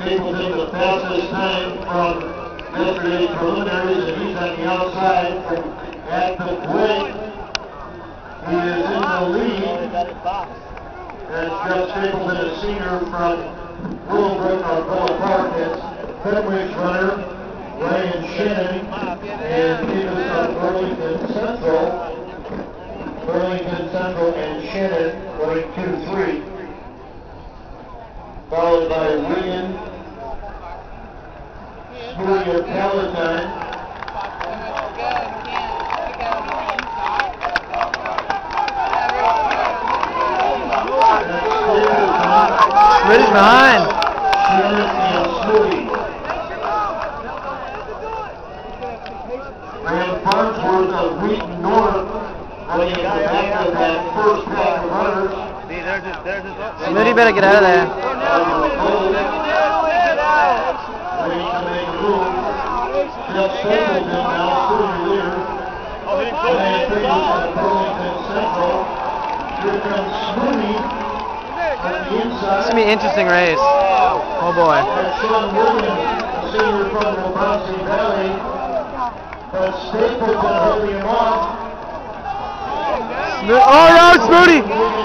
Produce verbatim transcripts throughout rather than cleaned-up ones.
Stapleton the fastest time from yesterday's preliminaries, and he's on the outside from at the break. He is in the lead. That's Jeff Stapleton, a senior from Willowbrook or Villa Park. That's Fenwick's runner, Ryan Shannon, and he is from Burlington Central. Burlington Central and Shannon running two three. Followed by William Smoothie of Palatine. Smoothie's behind. Shannon and Smoothie. Grant Farnsworth of Wheaton North running in the back of that first pack of runners. Smoothie better get out of there. Ready to make a move. Jeff Stapleton now senior leader. Ryan Figures at Burlington Central. Here comes Smoothie on the inside. It's going to be an interesting race. Oh boy. That's Sean Williams, a senior from the Bronson Valley. But Stapleton holding him off. Smo oh no, Smoothie!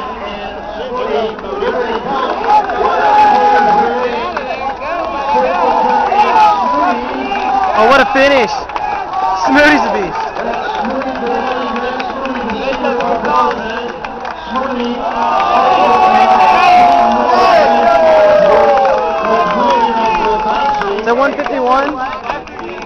Oh, what a finish! Smoothie's a beast. Is that one fifty-one?